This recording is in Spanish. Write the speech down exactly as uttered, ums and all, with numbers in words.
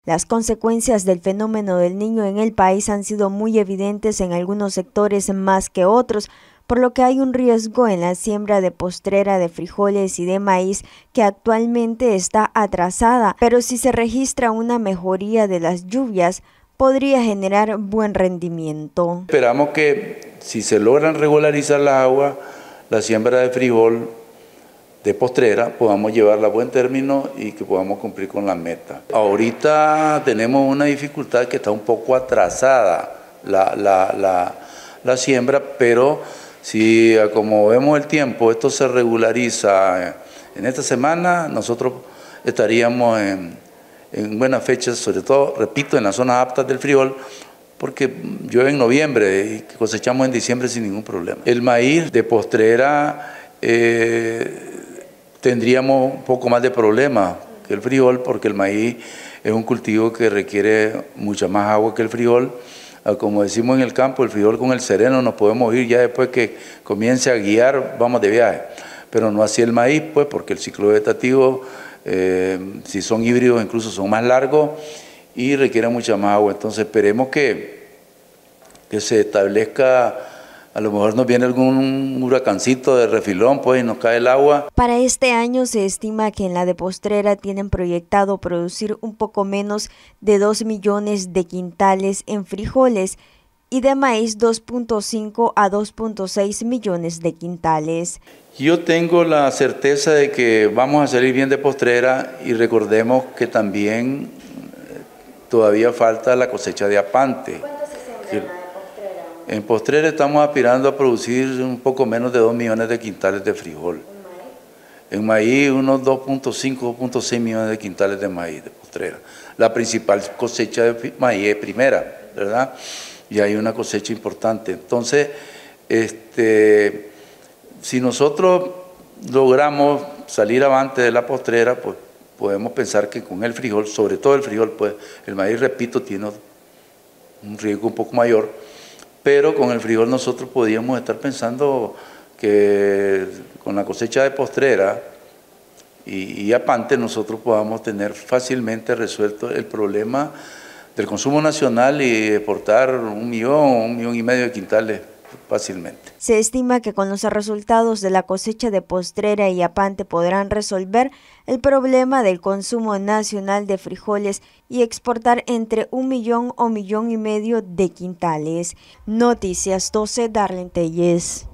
Las consecuencias del fenómeno del Niño en el país han sido muy evidentes en algunos sectores más que otros, por lo que hay un riesgo en la siembra de postrera de frijoles y de maíz que actualmente está atrasada, pero si se registra una mejoría de las lluvias, podría generar buen rendimiento. Esperamos que si se logran regularizar la agua, la siembra de frijol de postrera, podamos llevarla a buen término y que podamos cumplir con la meta. Ahorita tenemos una dificultad que está un poco atrasada la, la, la, la siembra, pero si como vemos el tiempo, esto se regulariza en esta semana, nosotros estaríamos en, en buenas fechas, sobre todo, repito, en las zonas aptas del frijol, porque llueve en noviembre y cosechamos en diciembre sin ningún problema. El maíz de postrera eh, tendríamos un poco más de problema que el frijol, porque el maíz es un cultivo que requiere mucha más agua que el frijol. Como decimos en el campo, el frijol con el sereno nos podemos ir ya después que comience a guiar, vamos de viaje. Pero no así el maíz, pues, porque el ciclo vegetativo, eh, si son híbridos, incluso son más largos y requieren mucha más agua. Entonces esperemos que, que se establezca. A lo mejor nos viene algún huracancito de refilón, pues, y nos cae el agua. Para este año se estima que en la de postrera tienen proyectado producir un poco menos de dos millones de quintales en frijoles y de maíz dos punto cinco a dos punto seis millones de quintales. Yo tengo la certeza de que vamos a salir bien de postrera y recordemos que también todavía falta la cosecha de apante. ¿Cuánto se siembra? En postrera estamos aspirando a producir un poco menos de dos millones de quintales de frijol. ¿En maíz? En maíz unos dos punto cinco, dos punto seis millones de quintales de maíz de postrera. La principal cosecha de maíz es primera, ¿verdad? Y hay una cosecha importante. Entonces, este, si nosotros logramos salir avante de la postrera, pues podemos pensar que con el frijol, sobre todo el frijol, pues el maíz, repito, tiene un riesgo un poco mayor. Pero con el frijol nosotros podíamos estar pensando que con la cosecha de postrera y, y apante nosotros podamos tener fácilmente resuelto el problema del consumo nacional y exportar un millón, un millón y medio de quintales fácilmente. Se estima que con los resultados de la cosecha de postrera y apante podrán resolver el problema del consumo nacional de frijoles y exportar entre un millón o millón y medio de quintales. Noticias doce, Darlene Telles.